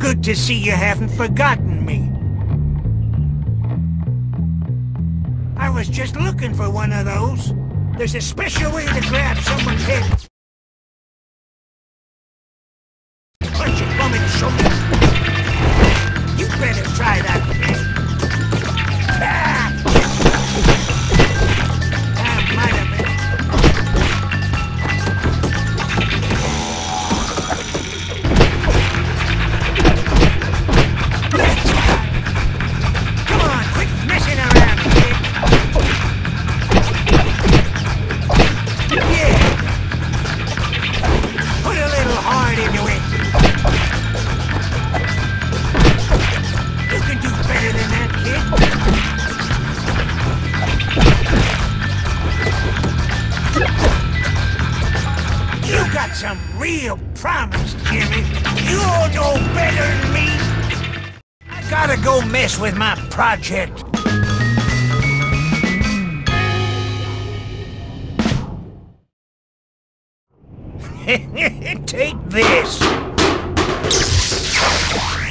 good to see you haven't forgotten me. I was just looking for one of those. There's a special way to grab someone's head. Punch it from its shoulder. You better try that, kid. Ah! That might have been. Come on, quit messing around, kid. Yeah. Put a little heart into it. You can do better than that, kid. You got some real promise, Jimmy. You'll know better than me. I gotta go mess with my project. Take this.